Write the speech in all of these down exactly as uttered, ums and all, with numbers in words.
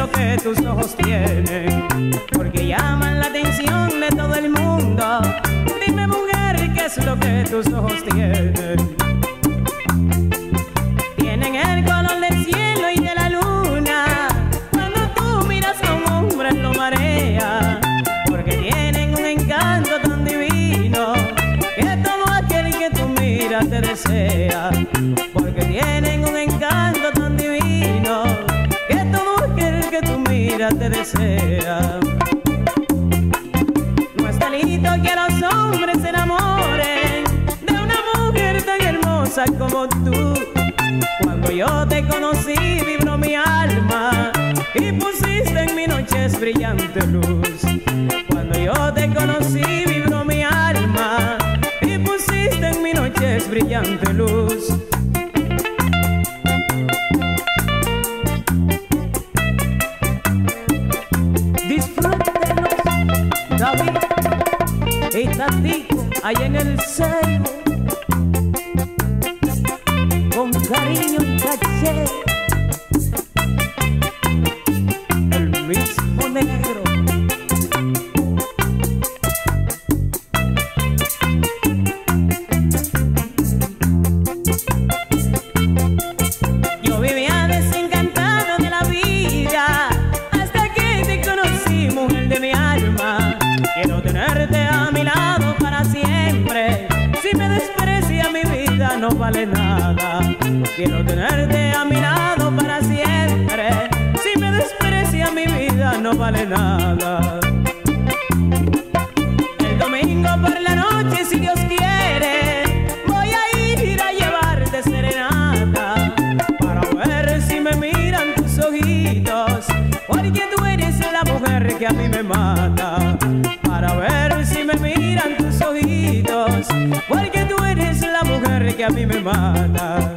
lo que tus ojos tienen, porque llaman la atención de todo el mundo. Dime, mujer, ¿qué es lo que tus ojos tienen? Tienen el color del cielo y de la luna. Cuando tú miras a un hombre lo marea, porque tienen un encanto tan divino que todo aquel que tú miras te desea. Porque tienen un encanto tan divino que todo aquel que tú miras te desea. No es delito que los hombres se enamoren de una mujer tan hermosa como tú. Cuando yo te conocí vibró mi alma y pusiste en mi noches brillante luz. Cuando yo te conocí vibró mi alma y pusiste en mi noches brillante luz. Disfrútenos, David y Tatico, allá en el cerro, con cariño y caché, el mismo negro. Yo vivía desencantado de la vida hasta que te conocí, mujer de mi alma. Quiero tenerte a mi lado para siempre. Si me desprecia mi vida no vale nada. Quiero tenerte a mi lado para siempre. Si me desprecia mi vida no vale nada. El domingo por la noche, si Dios quiere, voy a ir a llevarte serenata para ver si me miran tus ojitos, porque tú eres la mujer que a mí me mata. Para ver si me miran tus ojitos, porque tú eres la mujer que a mí me mata.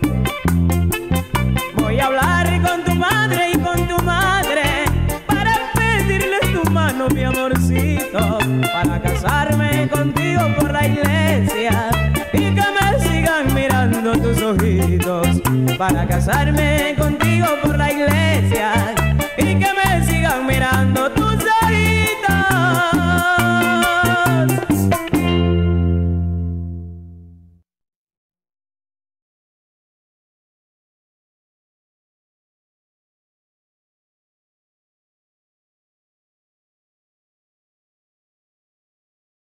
Voy a hablar con tu madre y con tu madre para pedirles tu mano, mi amorcito, para casarme contigo por la iglesia y que me sigan mirando tus ojitos. Para casarme contigo por la iglesia